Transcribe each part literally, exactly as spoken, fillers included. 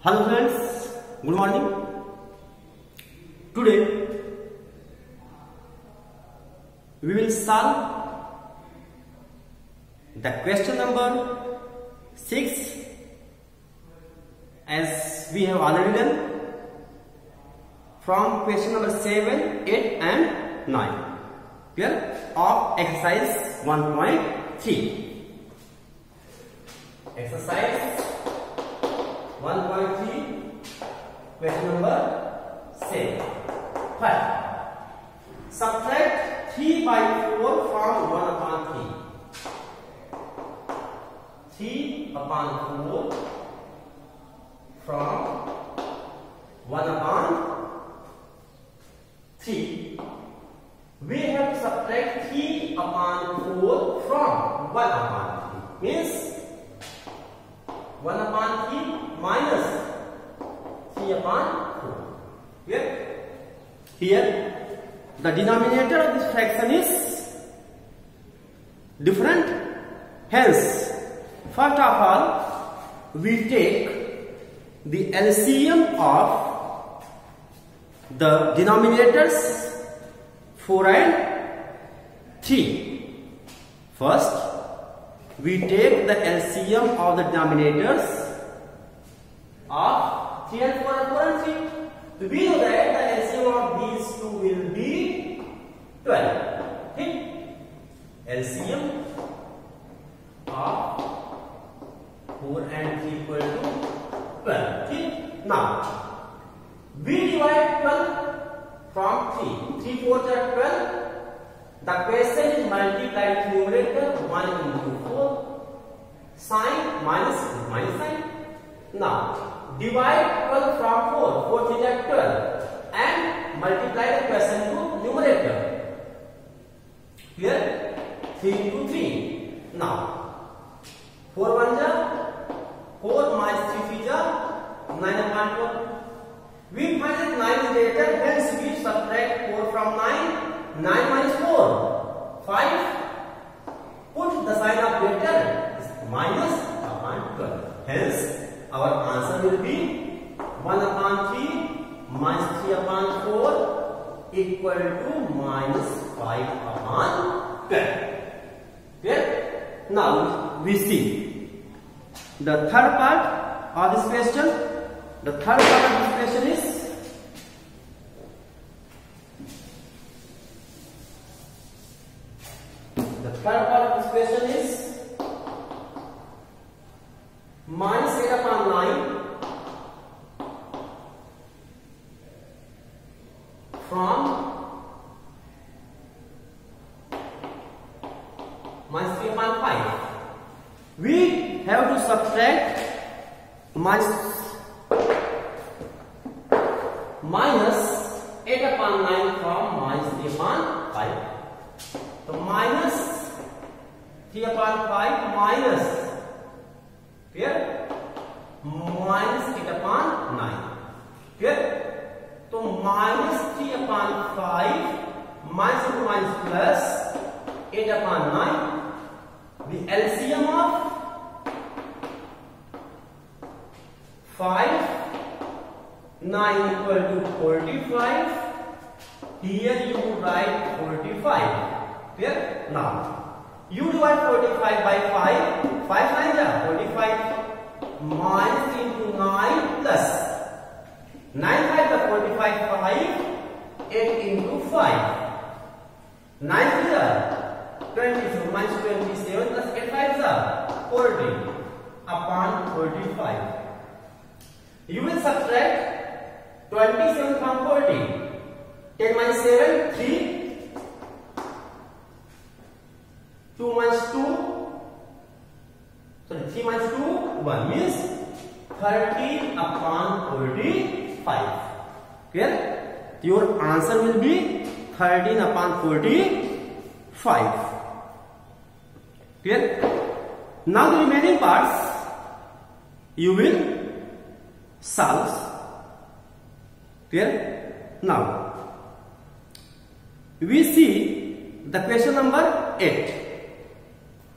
Hello friends, good morning. Today we will solve the question number six as we have already done from question number seven, eight and nine. Clear? Of exercise one point three. Exercise one point three, question number seven. First, subtract three by four from one upon three. three upon four from one upon three. We have to subtract three upon four from one upon three. Means one upon three minus three upon four. Here, here the denominator of this fraction is different. Hence, first of all, we take the L C M of the denominators four and three. First, we take the L C M of the denominators of three and four and four and three. So we know that the L C M of these two will be twelve. Okay? L C M of four and three equal to twelve. Okay? Now, we divide twelve from three. three fours are twelve. The question is multiplied numerator one into four. Sign minus minus sign. Now divide twelve from four. four threes are twelve. And multiply the question to numerator. Here three into three. Now four ones are four minus three threes are nine upon twelve. We find that nine is greater, hence we subtract four from nine. nine minus four, five. Put the sign of greater is minus upon twelve. Hence, our answer will be one upon three minus three upon four equal to minus five upon twelve. Okay? Now, we see the third part of this question. The third part of this question is The third part of this question is minus eight upon nine from minus three upon five. We have to subtract minus minus eight upon nine from minus three upon five. So minus three upon five minus here minus eight upon nine. Here, so minus three upon five minus into minus plus eight upon nine. The L C M of five, nine equal to forty-five. Here you write forty-five. Clear? Now, you divide forty-five by five. five nines are forty-five. Minus into nine plus nine fives are forty-five. five. eight into five. nine threes are twenty-two. Minus twenty-seven plus eight fives are forty upon forty-five. You will subtract twenty-seven from forty. ten minus seven, three. two minus two, sorry, three minus two, one means thirteen upon forty-five. Clear? Your answer will be thirteen upon forty-five. Clear? Now the remaining parts you will solve. Clear? Now we see the question number eight.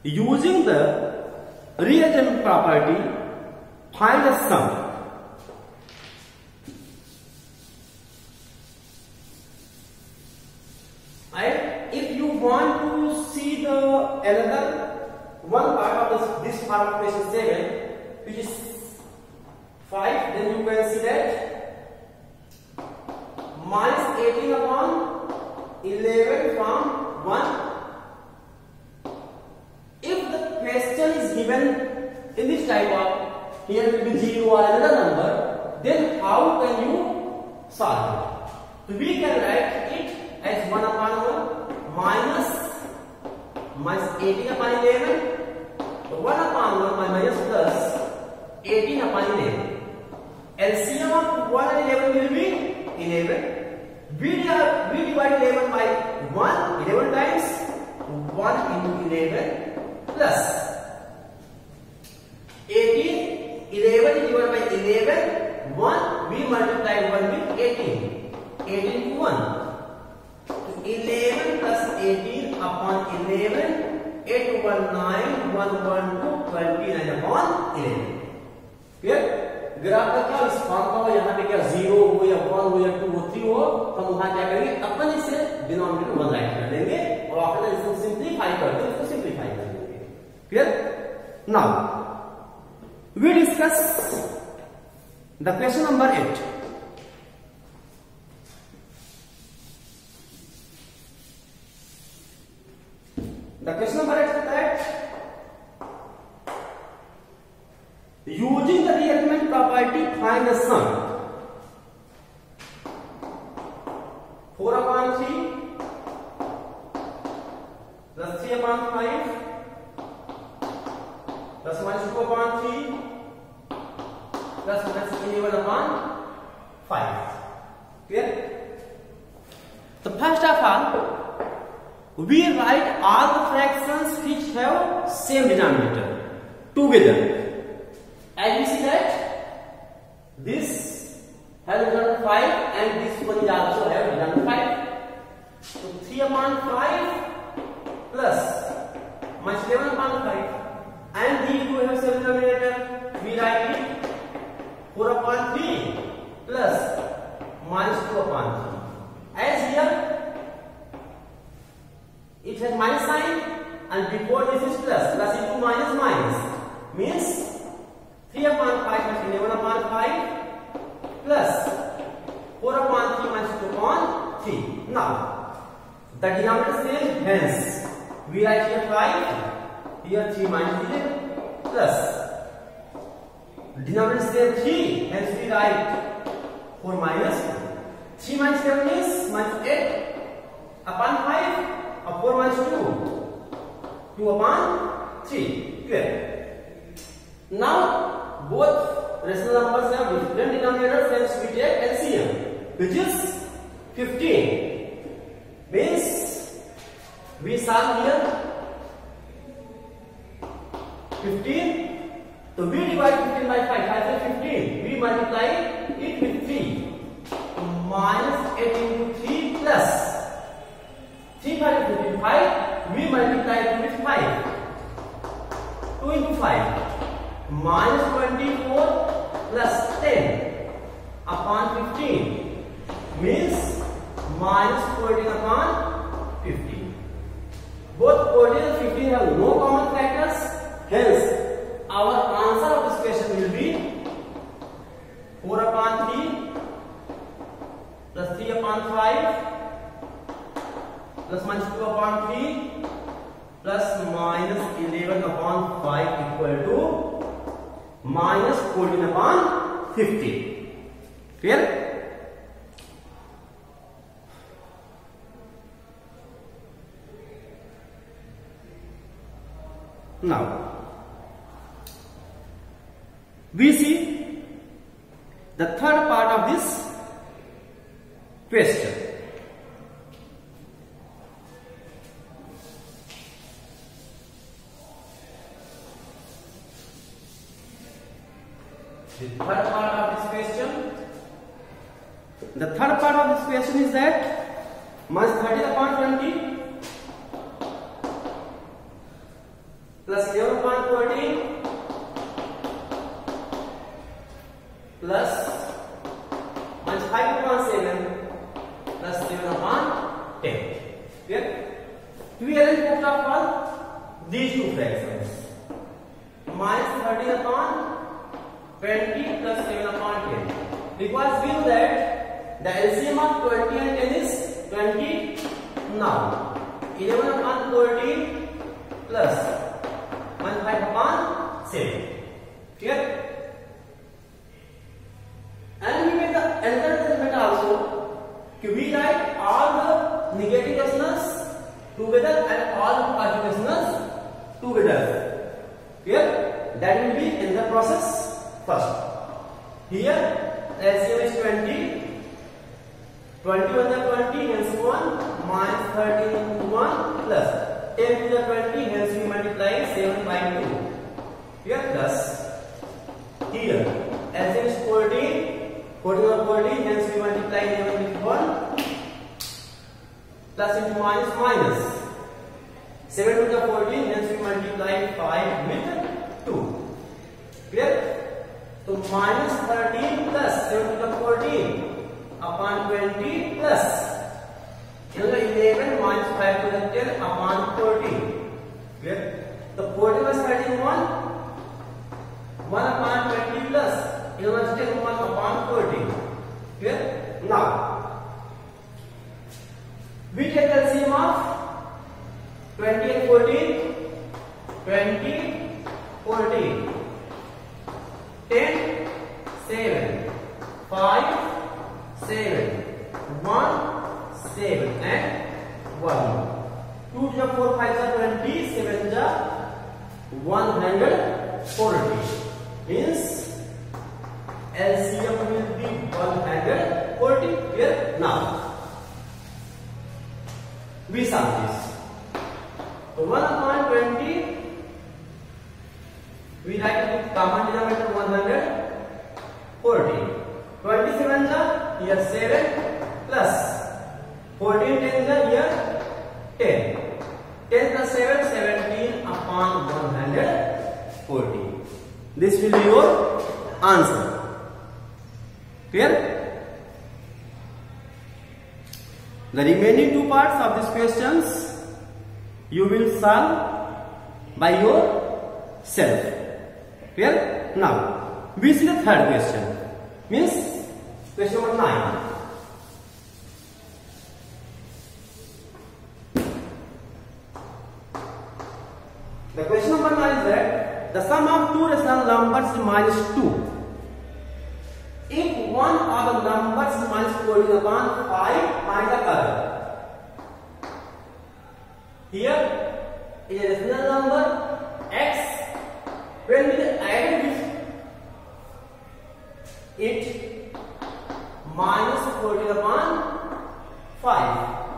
Using the real time property, find a sum another one part of this, this part of question seven, which is five, then you can see that minus eighteen upon eleven from one. If the question is given in this type of, here will be zero or another number, then how can you solve it? So we can write it as one upon one minus minus eighteen upon eleven, so one upon one minus plus eighteen upon eleven. L C M of one and eleven will be eleven. We divide eleven by one, eleven times one into eleven plus eighteen, eleven is divided by eleven, one, we multiply one with eighteen, eighteen to one. So eleven plus eighteen upon eleven, eight to one, nine, one, one, two, twenty-nine upon eleven. Clear? Graph का क्या इस form का हो, यहाँ पे क्या zero हो या वन हो या टू हो थ्री हो, तो हम वहां क्या करेंगे, अपन इसे डिनोमिनेटर वन राइट कर देंगे और आफ्टर दैट इसको सिंपलीफाई कर देंगे, इसको सिंपलीफाई कर देंगे. Clear? Now we discuss the question number eight. The question number eight is that using the rearrangement property, find the sum. four upon three plus three upon five plus minus two upon three plus minus eleven upon five. Clear? So first of all, we write all the fractions which have same denominator together. As you see that this has denominator five and this one is also have denominator five. So three upon five plus minus eleven upon five, and these two have same denominator. We write it four upon three plus minus two upon three. As here it has minus sign and before this is plus, plus into minus minus means three upon five minus eleven upon five plus four upon three minus two upon three. Now the denominator same, hence we write here five, here three minus eleven plus denominator same three, hence we write four minus two. three minus seven is minus eight upon five, or four minus two, two upon three. Clear? Now both rational numbers have different denominators, hence we take L C M, which is fifteen. Means we solve here fifteen. So we divide fifteen by five, five is fifteen. We multiply it with three. Minus eight into three plus three five is fifty-five. We multiply it with five. two into five. Minus twenty-four plus ten upon fifteen means minus fourteen upon fifteen. Both fourteen and fifteen have no common factors, hence our answer of this question will be four upon three plus three upon five plus minus two upon three plus minus eleven upon five equal to minus fourteen upon fifty. Clear? Now we see the third part of this question. The third part of this question, the third part of this question is that minus thirty upon twenty plus eleven upon fourteen plus minus five upon seven plus seven upon ten. Clear? To be arranged first of all, twenty plus seven upon ten. Because we know that the L C M of twenty and ten is twenty. Now eleven upon fourteen plus one five upon seven. Clear? And we make the another method also. We write all the negative decimals together and all the positive decimals together. Clear? That will be in the process first. Here L C M is twenty. twenty one to twenty, hence one, minus thirteen into one, plus ten to the twenty, hence we multiply seven by two. Here plus, here L C M is fourteen, fourteen over fourteen, hence we multiply eleven with one, plus into minus minus, seven to the fourteen, hence we multiply five with two. Clear? So minus thirteen plus seven to the fourteen upon twenty plus eleven minus five to the ten upon fourteen. Clear? So fourteen plus thirteen one, one upon twenty plus eleven plus ten one upon fourteen. Clear? Now we take the L C M of twenty and fourteen, twenty, fourteen, ten, seven, five, seven, one, seven, and one. two to the four, five is twenty, seven is one hundred forty. Means L C M will be one hundred forty. Here now we sum this. So one upon twenty, we write the common denominator one hundred forty. twenty-seven is here seven plus fourteen ten is here ten. ten plus seven, seventeen upon one hundred forty. This will be your answer. Clear? The remaining two parts of these questions you will solve by yourself. Clear? Now we see the third question. Means question number nine. The question number nine is that the sum of two rational numbers is minus two. If one of the numbers is minus fourteen upon five, find the other. Here is a rational number x. When we add with it minus fourteen upon five,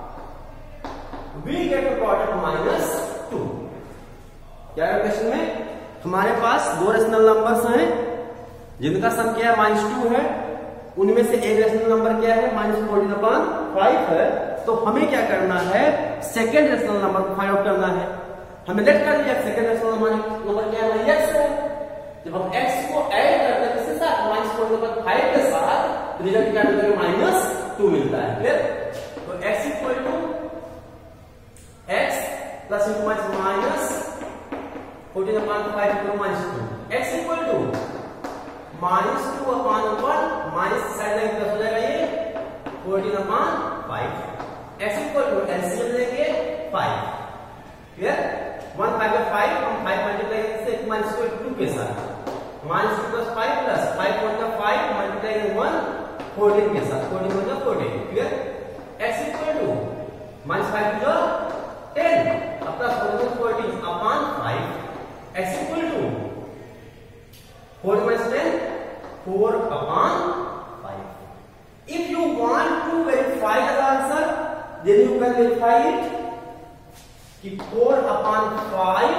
we get a product minus two. क्या है question में? हमारे पास दो rational numbers हैं जिनका सम क्या है minus two है, उनमें से एक रेशनल नंबर क्या है माइनस फोर्टीन अपॉन फाइव है। तो हमें क्या करना है, सेकेंड रेशनल नंबर को फाइंड आउट करना है। हमें लेट कर दिया सेकेंड रेशनल नंबर क्या है, एक्स है। जब हम एक्स को ऐड करते हैं किसके साथ, माइनस फोर्टीन अपॉन फाइव के साथ, रिजल्ट क्या मिलता है, माइनस टू मिलता है। फिर तो x equal to x plus into minus fourteen upon five equal minus two, x equal to minus two upon one, minus side line plus हो जाएगा ये fourteen upon five, x equal to LCM लेंगे five. Clear? One five five, हम five multiply से minus two के साथ, minus two plus five plus five point five multiply one fourteen के साथ, fourteen point fourteen. Clear? X equal to minus five जो ten plus fourteen fourteen upon five, x equal to four minus ten, four upon five. If you want to verify the answer, then you can verify it. कि four upon five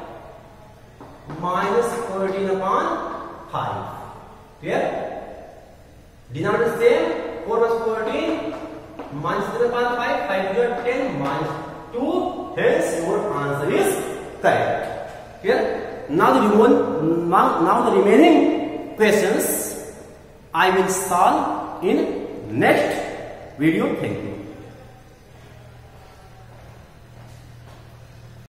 minus fourteen upon five. Clear? Denominator same, four plus fourteen minus ten upon five, five is ten minus two. Hence your answer is correct. Clear? Now the, now, now the remaining questions I will solve in next video. Thank you.